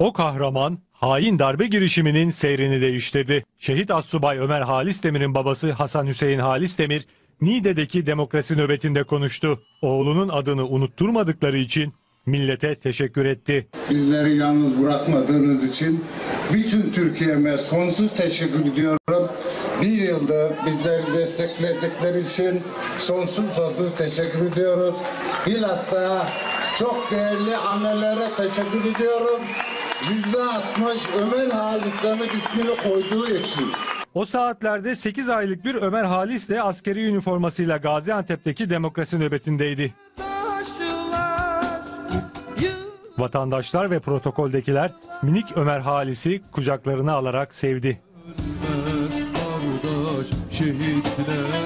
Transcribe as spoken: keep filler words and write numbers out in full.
O kahraman, hain darbe girişiminin seyrini değiştirdi. Şehit Astsubay Ömer Halis Demir'in babası Hasan Hüseyin Halis Demir, Niğde'deki demokrasi nöbetinde konuştu. Oğlunun adını unutturmadıkları için millete teşekkür etti. Bizleri yalnız bırakmadığınız için bütün Türkiye'me sonsuz teşekkür ediyorum. Bir yılda bizleri destekledikleri için sonsuz sonsuz teşekkür ediyoruz. Bilhassa çok değerli annelere teşekkür ediyorum. yüzde altmış Ömer Halis Demir ismini koyduğu için. O saatlerde sekiz aylık bir Ömer Halis de askeri üniformasıyla Gaziantep'teki demokrasi nöbetindeydi. Vatandaşlar ve protokoldekiler minik Ömer Halis'i kucaklarına alarak sevdi. Ölmez kardeş, şehitler.